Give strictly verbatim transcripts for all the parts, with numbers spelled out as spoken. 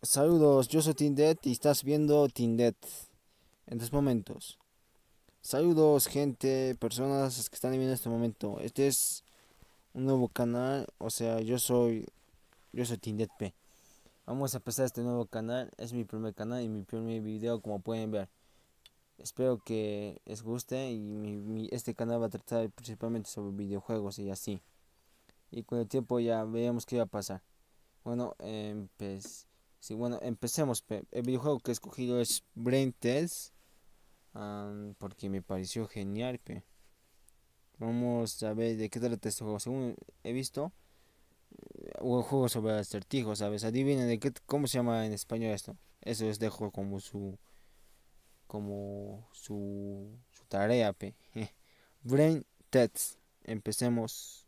Saludos, yo soy Tindet y estás viendo Tindet en estos momentos. Saludos, gente, personas que están viendo este momento. Este es un nuevo canal, o sea, yo soy yo soy Tindet P. Vamos a empezar este nuevo canal, es mi primer canal y mi primer video, como pueden ver. Espero que les guste y mi- mi- este canal va a tratar principalmente sobre videojuegos y así. Y con el tiempo ya veremos qué va a pasar. Bueno, empe- sí, bueno, empecemos. Pe. El videojuego que he escogido es Brain Test, am, porque me pareció genial. Pe. Vamos a ver de qué trata este juego. Según he visto, un juego sobre acertijos, ¿sabes? Adivinen de qué, cómo se llama en español esto. Eso es dejo como su, como su, su tarea, pe. Brain Test. Empecemos.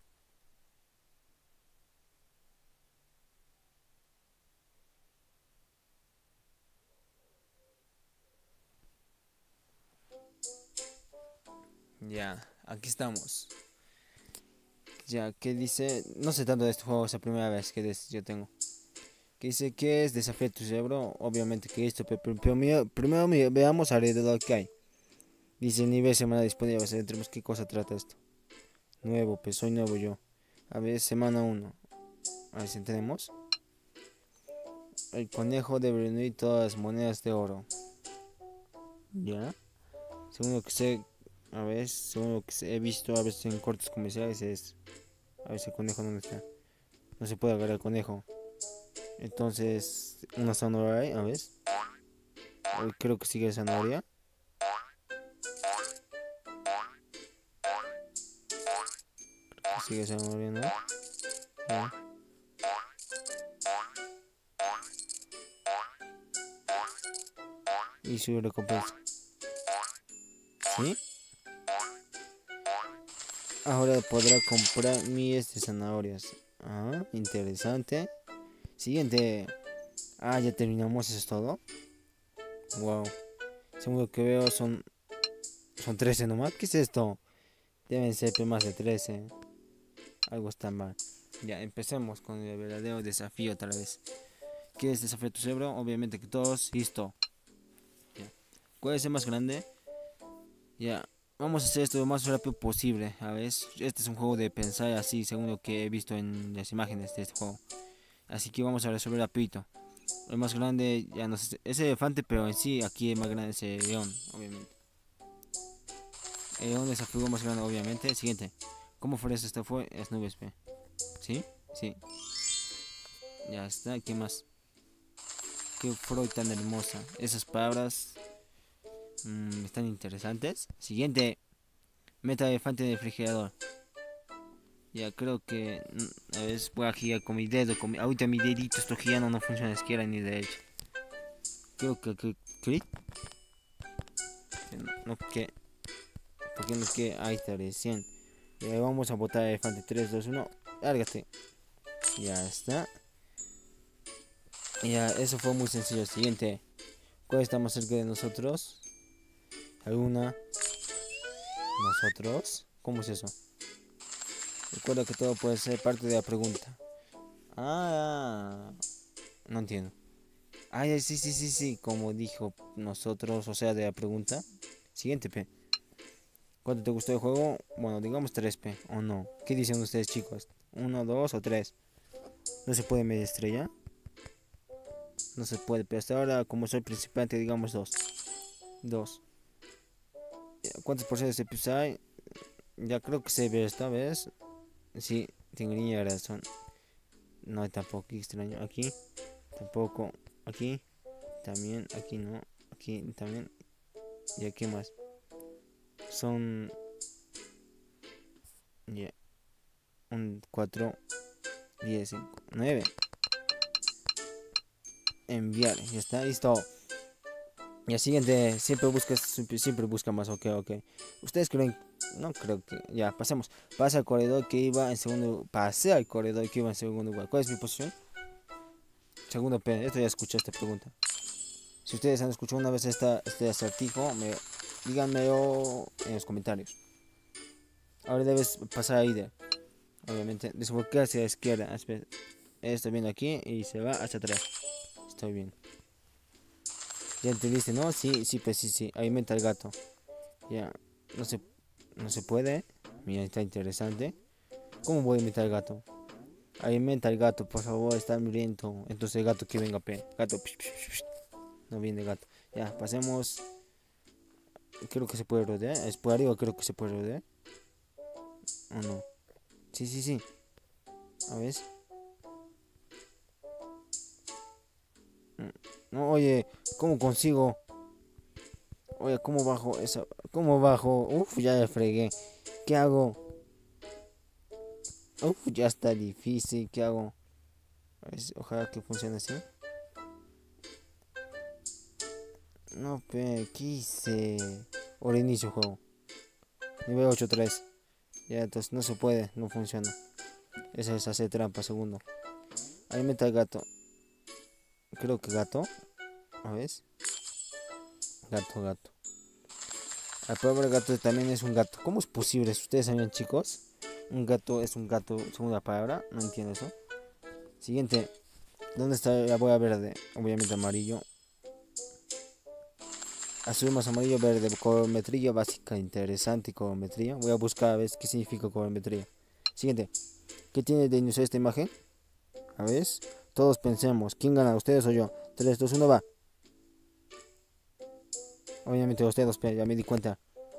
Ya, aquí estamos. Ya, ¿qué dice? No sé tanto de este juego, es la primera vez que des- yo tengo. Que dice que es desafío tu cerebro. Obviamente que esto, pero primero, primero veamos alrededor que hay. Dice nivel semana disponible. A ver, tenemos qué cosa trata esto. Nuevo, pues soy nuevo yo. A ver, semana uno. A ver si tenemos. El conejo debe reunir todas las monedas de oro. Ya. Según lo que sé, a ver, según lo que he visto a veces en cortes comerciales es. A ver si el conejo no está. No se puede agarrar el conejo. Entonces, una zanahoria, a ver. Hoy creo que sigue zanahoria. Sigue zanahoria, ¿no? Ya. Y su recompensa. ¿Sí? Ahora podrá comprar miles de zanahorias. Ah, interesante. Siguiente. Ah, ya terminamos, ¿eso es todo? Wow. Según lo que veo son, son trece nomás. ¿Qué es esto? Deben ser más de trece. Algo está mal. Ya, empecemos con el verdadero desafío otra vez. ¿Quieres desafiar tu cerebro? Obviamente que todos. Listo. Ya. ¿Cuál es el más grande? Ya. Vamos a hacer esto lo más rápido posible. A ver, este es un juego de pensar así, según lo que he visto en las imágenes de este juego. Así que vamos a resolver rapidito. El más grande, ya no sé, es elefante, pero en sí aquí el más grande es el león, obviamente. El león es el juego más grande, obviamente. Siguiente. ¿Cómo florece esta fue? Las nubes, pe. ¿Sí? Sí. Ya está. ¿Qué más? Qué flor tan hermosa. Esas palabras mmm, están interesantes. Siguiente. Meta elefante en el refrigerador. Ya creo que mm, a ver, voy a girar con mi dedo. Con mi, ahorita mi dedito estoy girando, no funciona izquierda ni derecha. Creo que, que, que, que no, no que, porque no que ahí está recién. Ya vamos a botar elefante. Tres, dos, uno. Lárgate. Ya está. Ya, eso fue muy sencillo. Siguiente. ¿Cuál está más cerca de nosotros? ¿Alguna? ¿Nosotros? ¿Cómo es eso? Recuerda que todo puede ser parte de la pregunta. Ah, no entiendo. Ah, ya, sí, sí, sí, sí. Como dijo nosotros, o sea, de la pregunta. Siguiente, P. ¿Cuánto te gustó el juego? Bueno, digamos tres, P. ¿O no? ¿Qué dicen ustedes, chicos? ¿Uno, dos o tres? ¿No se puede media estrella? No se puede, pero hasta ahora, como soy principiante, digamos dos. Dos. ¿Cuántos porcentajes de P hay? Ya creo que se ve esta vez. Sí, tengo niña razón. No hay tampoco extraño. Aquí, tampoco. Aquí, también. Aquí no. Aquí también. Y aquí más. Son. Ya. Yeah, un cuatro, diez, cinco, nueve. Enviar. Ya está, listo. Y el siguiente. Siempre buscas. Siempre, siempre busca más. Ok, ok. Ustedes creen. No creo que. Ya, pasemos. Pasa al corredor que iba en segundo. Pasé al corredor que iba en segundo lugar. ¿Cuál es mi posición? Segundo P. Esto ya escuché esta pregunta. Si ustedes han escuchado una vez esta, este acertijo, me, díganmelo en los comentarios. Ahora debes pasar a I D E. Obviamente, desbloquear hacia la izquierda. Esto viene aquí y se va hacia atrás. estoy bien. Ya entendiste, ¿no? Sí, sí, pues sí, sí. Alimenta al gato. Ya. No se, no se puede. Mira, está interesante. ¿Cómo voy a alimentar al gato? Alimenta al gato, por favor, está hambriento. Entonces el gato que venga, pe. Gato. Psh, psh, psh. No viene gato. Ya, pasemos. Creo que se puede rodear. Es por arriba, creo que se puede rodear. ¿O no? Sí, sí, sí. A ver. No, oye, ¿cómo consigo? Oye, ¿cómo bajo eso? ¿Cómo bajo? Uf, ya le fregué. ¿Qué hago? Uf, ya está difícil. ¿Qué hago? A ver, ojalá que funcione así. No, pe, ¿qué hice? Ahora inicio el juego. Nivel ocho tres. Ya, entonces no se puede, no funciona. Eso es hacer trampa, segundo. Alimenta al gato. Creo que gato. A ver. Gato, gato. El pobre gato también es un gato. ¿Cómo es posible? ¿Ustedes sabían, chicos? Un gato es un gato, segunda palabra. No entiendo eso. Siguiente. ¿Dónde está la boya verde? Obviamente amarillo. Azul más amarillo, verde. Colorimetría básica, interesante colorimetría. Voy a buscar a ver qué significa colorimetría. Siguiente. ¿Qué tiene de inusual esta imagen? A ver. Todos pensemos. ¿Quién gana? ¿Ustedes o yo? tres, dos, uno, va. Obviamente ustedes, pero ya me di cuenta.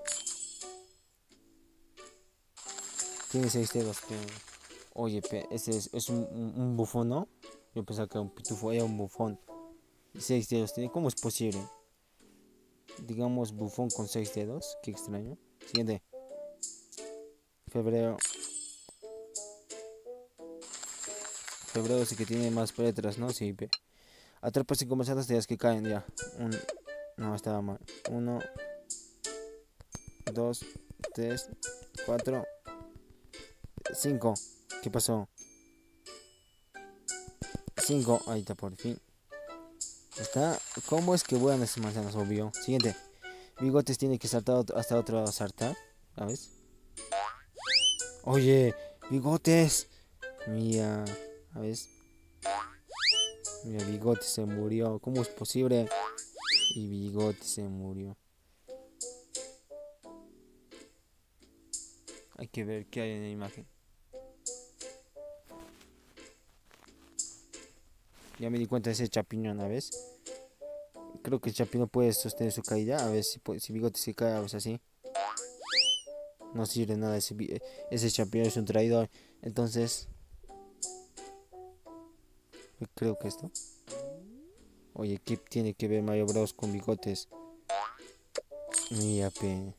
Tiene seis dedos, pero... Oye, pe, ese es, es un, un, un bufón, ¿no? Yo pensaba que era un pitufo, era un bufón. Seis dedos tiene. ¿Cómo es posible? Digamos bufón con seis dedos. Qué extraño. Siguiente. Febrero. Febrero sí que tiene más letras, ¿no? Sí, pe. Atrapa cinco manzanas de las que caen ya. Un... No, estaba mal. Uno. Dos. Tres. Cuatro. Cinco. ¿Qué pasó? Cinco. Ahí está, por fin. Está. ¿Cómo es que vuelan esas manzanas? Obvio. Siguiente. Bigotes tiene que saltar hasta otro saltar. ¿Sabes? Oye, Bigotes. Mira. A ver. Mira, Bigotes se murió. ¿Cómo es posible? Y Bigotes se murió. Hay que ver qué hay en la imagen. Ya me di cuenta de ese champiñón, ¿a ver? Creo que el champiñón puede sostener su caída. A ver si, si Bigotes se cae, a ver así. No sirve nada, ese, ese champiñón es un traidor. Entonces, creo que esto. Oye, ¿qué tiene que ver Mario Bros con Bigotes? Mira, pe.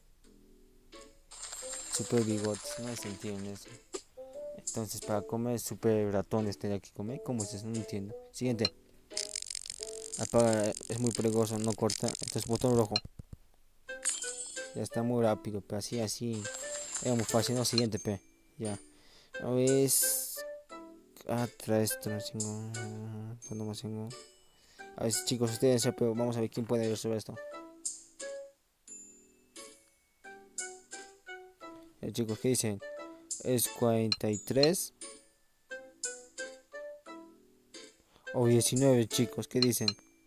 Super Bigotes, no se entiende eso. Entonces, para comer super ratones tenía que comer. ¿Cómo es eso? No entiendo. Siguiente. Apaga, es muy peligroso, no corta. Entonces, botón rojo. Ya está muy rápido, pero así, así. Era muy fácil, no, siguiente, pe. Ya. A ver. Ah, trae esto, no tengo. ¿Cuándo más tengo? A ver, chicos, ustedes, pero vamos a ver quién puede resolver esto. Eh, chicos, ¿qué dicen? Es cuarenta y tres. O diecinueve, chicos, ¿qué dicen?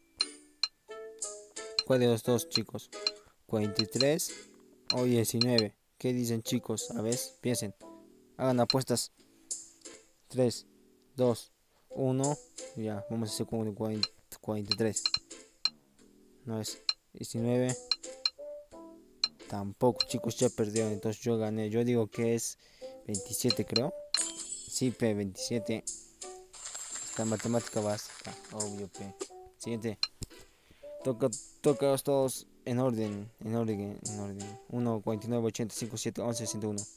¿Cuál de los dos, chicos? cuarenta y tres o diecinueve. ¿Qué dicen, chicos? A ver, piensen. Hagan apuestas. tres, dos, uno. Ya, vamos a hacer como cuarenta, cuarenta y tres. No es diecinueve. Tampoco, chicos, ya perdieron. Entonces yo gané. Yo digo que es veintisiete, creo. Sí, P, veintisiete. Esta matemática básica. Obvio, P. Siguiente. Toca, toca todos en orden. En orden, en orden. uno, cuarenta y nueve, ochenta, cincuenta y siete, once, ciento uno.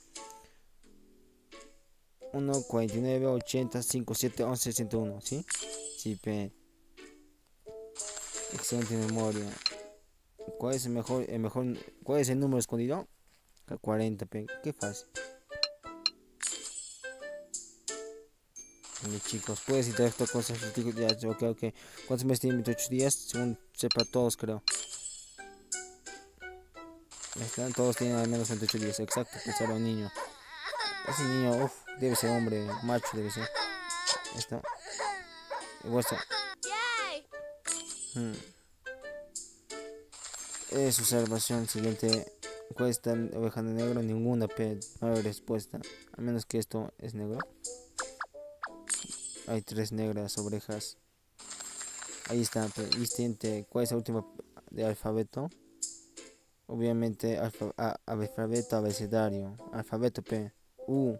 uno, cuarenta y nueve, ochenta, cincuenta y siete, once, ciento uno. ¿Sí? Sí, P. Excelente memoria. ¿Cuál es el mejor, el mejor, cuál es el número escondido? cuarenta, P. Qué fácil. Vale, chicos, puedes interactuar con esos días. Ok, ok. ¿Cuántos meses tiene veintiocho días? Según sepa todos, creo. Están, todos tienen al menos veintiocho días. Exacto, que será un niño. Ese niño, uff, debe ser hombre, macho debe ser. Está. Y hueso. Hmm. Es observación siguiente. ¿Cuál está la oveja de negro? Ninguna, P. No hay respuesta. A menos que esto es negro. Hay tres negras ovejas. Ahí está, P. Y siguiente. ¿Cuál es la última de alfabeto? Obviamente, alfa, a, alfabeto abecedario. Alfabeto, P. U.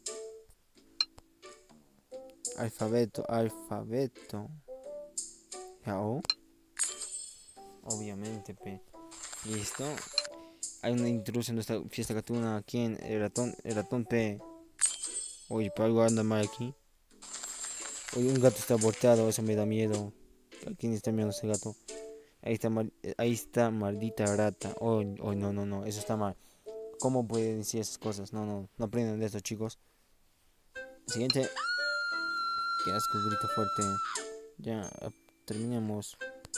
Alfabeto, alfabeto. ¿Ya O? Obviamente, P. Listo. Hay una intrusión en nuestra fiesta gatuna. ¿Quién? El ratón, el ratón P. Oye, pero algo anda mal aquí. Oye, un gato está volteado, eso me da miedo. ¿A quién está mirando ese gato? Ahí está, ahí está, maldita rata. Oh, oh, no, no, no, eso está mal. ¿Cómo pueden decir esas cosas? No, no, no aprendan de esto, chicos. Siguiente. Qué asco, grito fuerte. Ya, terminemos.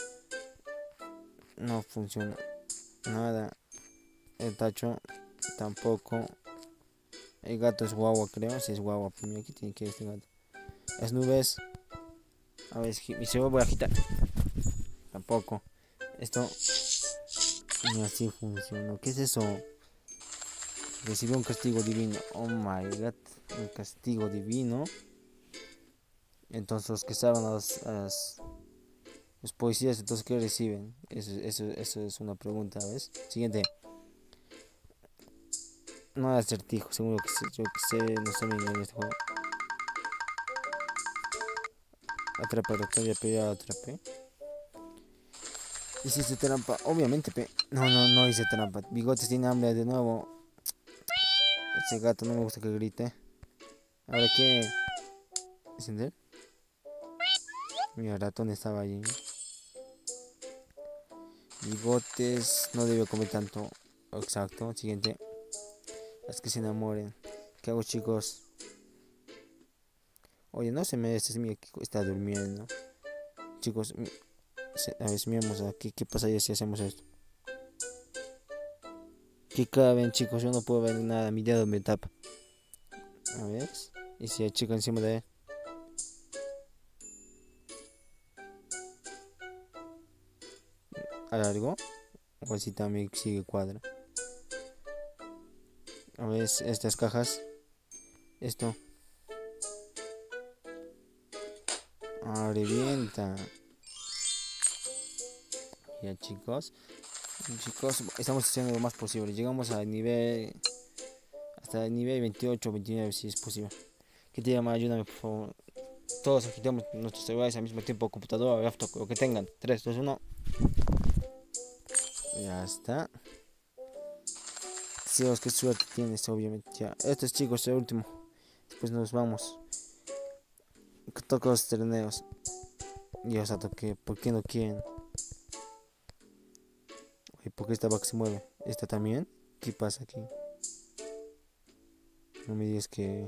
No funciona. Nada. El tacho tampoco. El gato es guagua, creo. Si es guagua, pues mira, aquí tiene que ir este gato. Las nubes. A ver, y se voy a agitar. Tampoco. Esto. Ni así funciona. ¿Qué es eso? Recibió un castigo divino. Oh my god. Un castigo divino. Entonces los que estaban a las, a las, los policías, entonces ¿qué reciben? Eso, eso, eso es una pregunta, ¿ves? Siguiente. No hay acertijo, seguro que sé, yo que sé, no sé bien en este juego. Atrapa, ya pero ya atrapé. Hiciste trampa, obviamente, pe. No, no, no hice trampa. Bigotes tiene hambre de nuevo. Ese gato no me gusta que grite. Ahora qué. ¿Encender? Mira, el ratón estaba allí. Bigotes no debe comer tanto. Exacto. Siguiente. Las que se enamoren. ¿Qué hago, chicos? Oye, no se me este mira, está durmiendo. Chicos, a ver si miramos aquí. ¿Qué pasaría si hacemos esto? ¿Qué caben, chicos? Yo no puedo ver nada. Mi dedo me tapa. A ver. ¿Y si hay chico encima de él? ¿Alargo? O si también sigue cuadra. A ver, estas cajas. Esto. Ah, revienta. Ya, chicos. Chicos, estamos haciendo lo más posible. Llegamos al nivel. Hasta el nivel veintiocho, veintinueve, si es posible. Que te llama, ayúdame, por favor. Todos agitamos nuestros celulares al mismo tiempo. Computadora, laptop, lo que tengan. tres, dos, uno. Ya está. Dios, qué suerte tienes, obviamente. Ya, estos chicos, es el último. Después nos vamos. Toco los torneos. Dios, a toque. ¿Por qué no quieren? Oye, ¿por qué esta vaca se mueve? ¿Esta también? ¿Qué pasa aquí? No me digas que.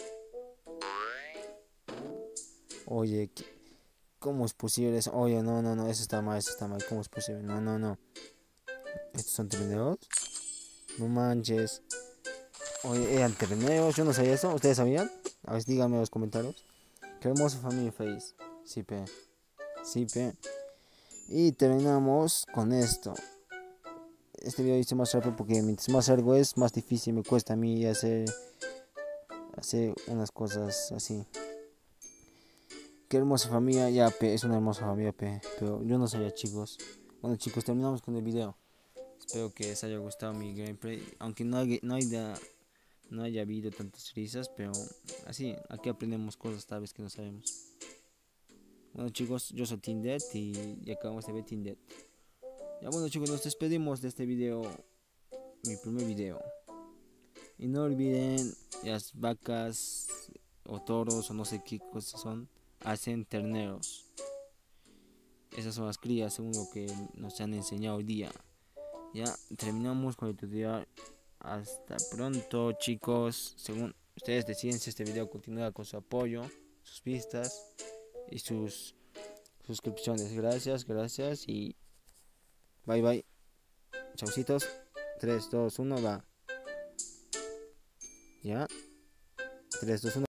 Oye, ¿qué? ¿Cómo es posible eso? Oye, no, no, no, eso está mal, eso está mal. ¿Cómo es posible? No, no, no. ¿Estos son torneos? No manches. Oye, ¿eran torneos? Yo no sabía eso. ¿Ustedes sabían? A ver, díganme en los comentarios. Qué hermoso Family Face. Sí, pe. Sí, pe. Y terminamos con esto. Este video hice más rápido porque mientras más largo es, más difícil me cuesta a mí hacer, hacer unas cosas así. Qué hermosa familia, ya, pe. Es una hermosa familia, pe. Pero yo no sabía, chicos. Bueno, chicos, terminamos con el video. Espero que les haya gustado mi gameplay. Aunque no, haya, no, haya, no haya habido tantas risas, pero así, aquí aprendemos cosas tal vez que no sabemos. Bueno, chicos, yo soy Tindet y, y acabamos de ver Tindet. Ya, bueno, chicos, nos despedimos de este video, mi primer video. Y no olviden, las vacas o toros o no sé qué cosas son, hacen terneros. Esas son las crías según lo que nos han enseñado hoy día. Ya terminamos con el tutorial. Hasta pronto, chicos. Según ustedes deciden si este video continúa con su apoyo, sus vistas y sus suscripciones. Gracias, gracias y bye bye. Chaucitos. tres, dos, uno, va. Ya. tres, dos, uno.